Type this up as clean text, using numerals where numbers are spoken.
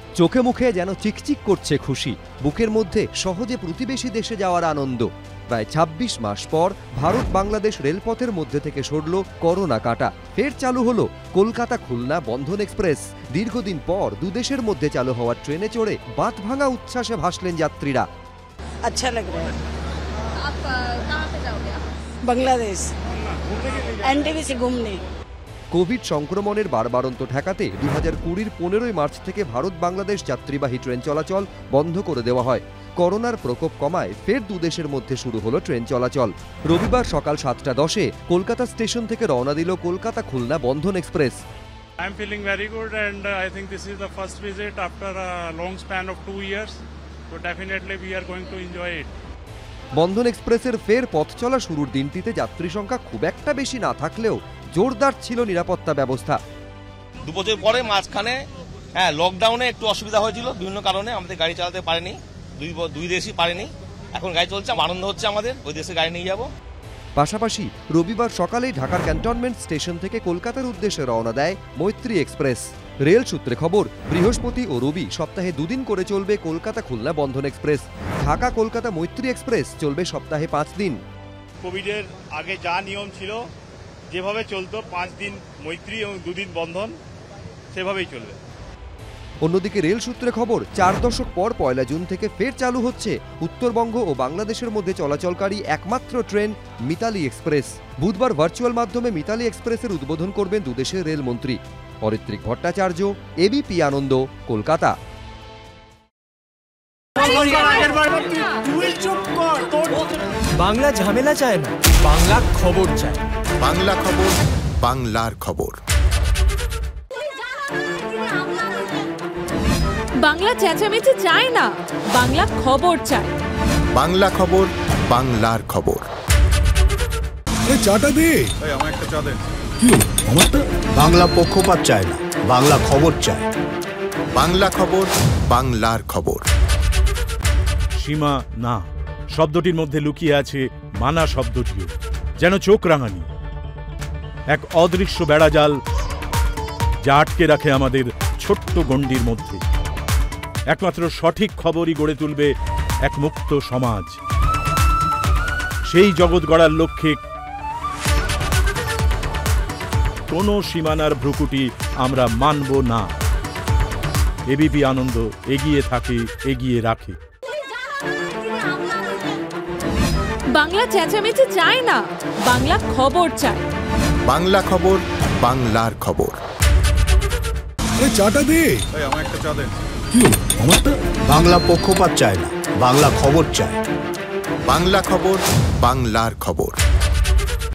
চোখে মুখে যেন চিকচিক করছে খুশি, বুকের মধ্যে সহজে প্রতিবেশী দেশে যাওয়ার আনন্দ। প্রায় ২৬ মাস পর ভারত বাংলাদেশ রেলপথের মধ্যে থেকে সরল করোনা কাটা। ফের চালু হলো কলকাতা খুলনা বন্ধন এক্সপ্রেস। দীর্ঘদিন পর দুদেশের মধ্যে চালু হওয়ার ট্রেনে চড়ে বাত ভাঙা উচ্ছ্বাসে ভাসলেন যাত্রীরা। अच्छा लग रहा है। आप कहाँ पे जाओगे? बांग्लादेश एनटीवी से घूमने। কোভিড সংক্রমণের বারবারন্ত ঠেকাতে 2020-র 15 মার্চ থেকে ভারত বাংলাদেশ যাত্রীবাহী ট্রেন চলাচল বন্ধ করে দেওয়া হয়। করোনার প্রকোপ কমায় ফের দুদেশের মধ্যে শুরু হলো ট্রেন চলাচল। রবিবার সকাল 7:10-এ কলকাতা স্টেশন থেকে রওনা দিল Kolkata Khulna Bandhan express. I am feeling very good and I think this is the first visit after a long span of 2 years. So definitely we are going to enjoy it. Bandhan এক্সপ্রেসের ফের পথ চলা শুরুর দিনটিতে যাত্রী সংখ্যা খুব একটা বেশি না থাকলেও জোরদার ছিল নিরাপত্তা ব্যবস্থা। 2 বছর পরে মাঝখানে লকডাউনে একটু অসুবিধা হয়েছিল, বিভিন্ন কারণে আমাদের গাড়ি চালাতে পারেনি, দুই দেশই পারেনি। এখন গাড়ি চলছে, আনন্দ হচ্ছে আমাদের, ওই দেশে গাড়ি নিয়ে যাব। পাশাপাশি রবিবার সকালেই ঢাকার ক্যান্টনমেন্ট স্টেশন থেকে কলকাতার উদ্দেশ্যে রওনা দেয় মৈত্রী এক্সপ্রেস। রেল সূত্রে খবর, বৃহস্পতি ও রবি সপ্তাহে 2 দিন করে চলবে কলকাতা খুলনা বন্ধন এক্সপ্রেস। ঢাকা কলকাতা মৈত্রী এক্সপ্রেস চলবে সপ্তাহে 5 দিন। কোভিডের আগে যা নিয়ম ছিল, যেভাবে চলতো 5 দিন মৈত্রী এবং 2 দিন বন্ধন, সেভাবেই চলবে। অন্যদিকে রেল সূত্রে খবর, 4 দশক পর 1 জুন থেকে ফের চালু হচ্ছে উত্তরবঙ্গ ও বাংলাদেশের মধ্যে চলাচলকারী একমাত্র ট্রেন মিতালি এক্সপ্রেস। বুধবার ভার্চুয়াল মাধ্যমে মিতালি এক্সপ্রেসের উদ্বোধন করবেন দুদেশের রেলমন্ত্রী। অরিত্রিক ভট্টাচার্য, এবিপি আনন্দ, কলকাতা। বাংলা ঝামেলা চায় না, বাংলা খবর চায়। বাংলা খবর, বাংলার খবর। বাংলা চেঁচামেচি চায় না, বাংলা খবর চায়। বাংলা খবর, বাংলার খবর। চাটা দে, আমার একটা চা দেন। কি আমারটা? বাংলা পক্ষপাত চায় না, বাংলা খবর চায়। বাংলা খবর, বাংলার খবর। সীমা না শব্দটির মধ্যে লুকিয়ে আছে মানা শব্দটিও, যেন চোখ রাঙানি, এক অদৃশ্য বেড়াজাল যা আটকে রাখে আমাদের ছোট্ট গণ্ডির মধ্যে। একমাত্র সঠিক খবরই গড়ে তুলবে এক মুক্ত সমাজ। সেই জগৎ গড়ার লক্ষ্যে কোনো সীমানার ভ্রুকুটি আমরা মানব না। এবিপি আনন্দ এগিয়ে থাকে, এগিয়ে রাখে। বাংলা চেঁচামেচি চায় না, বাংলা খবর চায়। বাংলা খবর, বাংলার খবর। চাটা দে, আমার একটা চা দেন। কি আমারটা? বাংলা পক্ষপাত চায় না, বাংলা খবর চায়। বাংলা খবর, বাংলার খবর।